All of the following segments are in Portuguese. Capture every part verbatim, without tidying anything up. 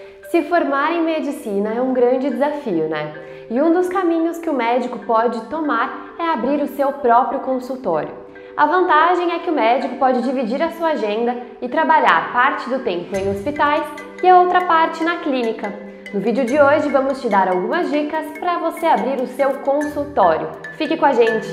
Se formar em medicina é um grande desafio, né? E um dos caminhos que o médico pode tomar é abrir o seu próprio consultório. A vantagem é que o médico pode dividir a sua agenda e trabalhar parte do tempo em hospitais e a outra parte na clínica. No vídeo de hoje vamos te dar algumas dicas para você abrir o seu consultório. Fique com a gente!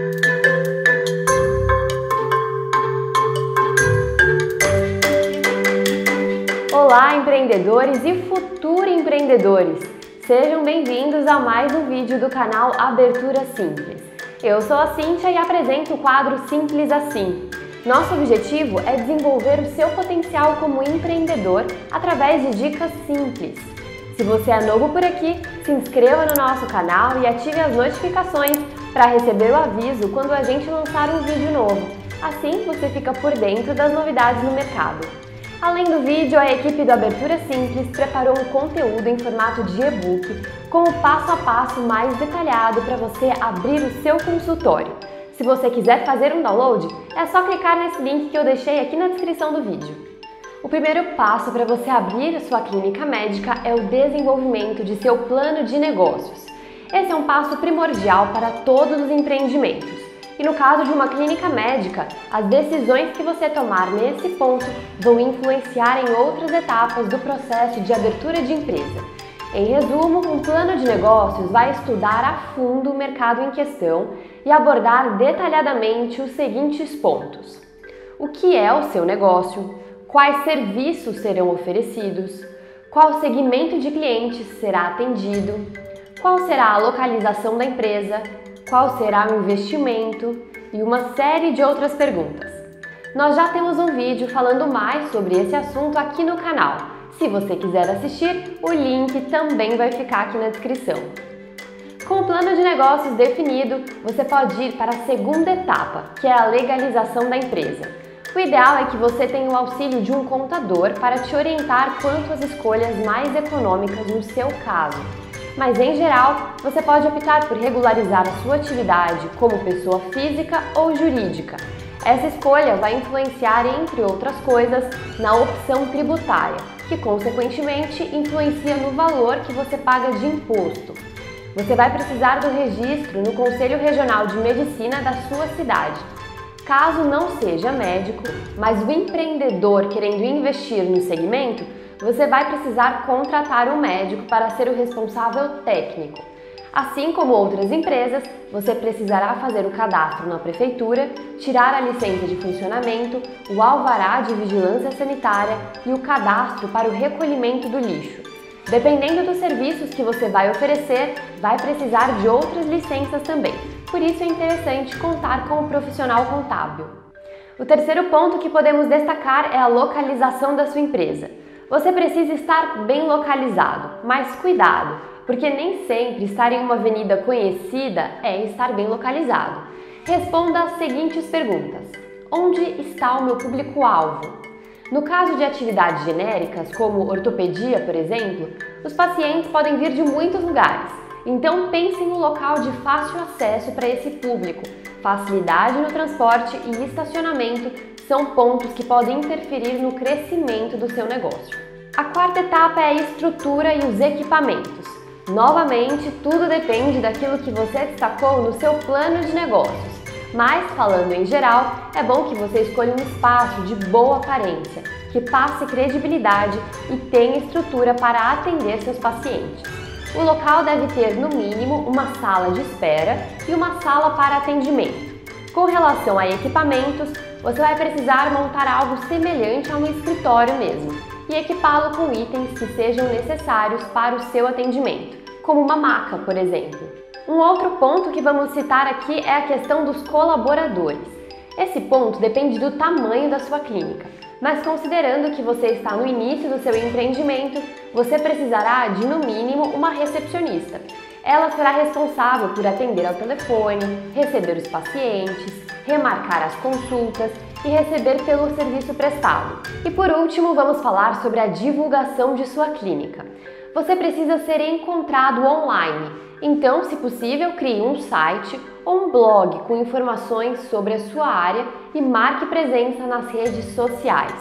Olá, empreendedores e futuros empreendedores! Sejam bem-vindos a mais um vídeo do canal Abertura Simples. Eu sou a Cíntia e apresento o quadro Simples Assim. Nosso objetivo é desenvolver o seu potencial como empreendedor através de dicas simples. Se você é novo por aqui, se inscreva no nosso canal e ative as notificações para receber o aviso quando a gente lançar um vídeo novo. Assim você fica por dentro das novidades no mercado. Além do vídeo, a equipe do Abertura Simples preparou um conteúdo em formato de e-book com o passo a passo mais detalhado para você abrir o seu consultório. Se você quiser fazer um download, é só clicar nesse link que eu deixei aqui na descrição do vídeo. O primeiro passo para você abrir a sua clínica médica é o desenvolvimento de seu plano de negócios. Esse é um passo primordial para todos os empreendimentos. E no caso de uma clínica médica, as decisões que você tomar nesse ponto vão influenciar em outras etapas do processo de abertura de empresa. Em resumo, um plano de negócios vai estudar a fundo o mercado em questão e abordar detalhadamente os seguintes pontos: o que é o seu negócio, quais serviços serão oferecidos, qual segmento de clientes será atendido, qual será a localização da empresa, qual será o investimento e uma série de outras perguntas. Nós já temos um vídeo falando mais sobre esse assunto aqui no canal. Se você quiser assistir, o link também vai ficar aqui na descrição. Com o plano de negócios definido, você pode ir para a segunda etapa, que é a legalização da empresa. O ideal é que você tenha o auxílio de um contador para te orientar quanto às escolhas mais econômicas no seu caso. Mas, em geral, você pode optar por regularizar a sua atividade como pessoa física ou jurídica. Essa escolha vai influenciar, entre outras coisas, na opção tributária, que, consequentemente, influencia no valor que você paga de imposto. Você vai precisar do registro no Conselho Regional de Medicina da sua cidade. Caso não seja médico, mas o empreendedor querendo investir no segmento, você vai precisar contratar um médico para ser o responsável técnico. Assim como outras empresas, você precisará fazer o cadastro na prefeitura, tirar a licença de funcionamento, o alvará de vigilância sanitária e o cadastro para o recolhimento do lixo. Dependendo dos serviços que você vai oferecer, vai precisar de outras licenças também. Por isso é interessante contar com um profissional contábil. O terceiro ponto que podemos destacar é a localização da sua empresa. Você precisa estar bem localizado, mas cuidado, porque nem sempre estar em uma avenida conhecida é estar bem localizado. Responda as seguintes perguntas: onde está o meu público-alvo? No caso de atividades genéricas, como ortopedia, por exemplo, os pacientes podem vir de muitos lugares, então pense no local de fácil acesso para esse público. Facilidade no transporte e estacionamento são pontos que podem interferir no crescimento do seu negócio. A quarta etapa é a estrutura e os equipamentos. Novamente, tudo depende daquilo que você destacou no seu plano de negócios. Mas, falando em geral, é bom que você escolha um espaço de boa aparência, que passe credibilidade e tenha estrutura para atender seus pacientes. O local deve ter, no mínimo, uma sala de espera e uma sala para atendimento. Com relação a equipamentos, você vai precisar montar algo semelhante a um escritório mesmo e equipá-lo com itens que sejam necessários para o seu atendimento, como uma maca, por exemplo. Um outro ponto que vamos citar aqui é a questão dos colaboradores. Esse ponto depende do tamanho da sua clínica, mas considerando que você está no início do seu empreendimento, você precisará de, no mínimo, uma recepcionista. Ela será responsável por atender ao telefone, receber os pacientes, remarcar as consultas e receber pelo serviço prestado. E por último, vamos falar sobre a divulgação de sua clínica. Você precisa ser encontrado online, então, se possível, crie um site ou um blog com informações sobre a sua área e marque presença nas redes sociais.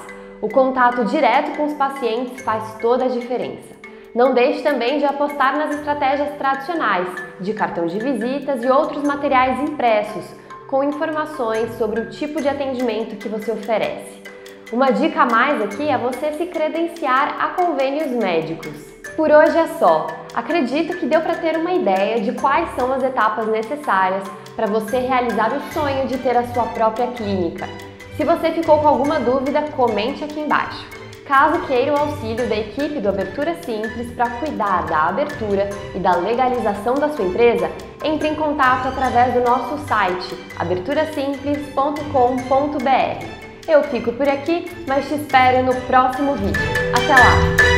O contato direto com os pacientes faz toda a diferença. Não deixe também de apostar nas estratégias tradicionais, de cartão de visitas e outros materiais impressos, com informações sobre o tipo de atendimento que você oferece. Uma dica a mais aqui é você se credenciar a convênios médicos. Por hoje é só. Acredito que deu para ter uma ideia de quais são as etapas necessárias para você realizar o sonho de ter a sua própria clínica. Se você ficou com alguma dúvida, comente aqui embaixo. Caso queira o auxílio da equipe do Abertura Simples para cuidar da abertura e da legalização da sua empresa, entre em contato através do nosso site abertura simples ponto com ponto br. Eu fico por aqui, mas te espero no próximo vídeo. Até lá!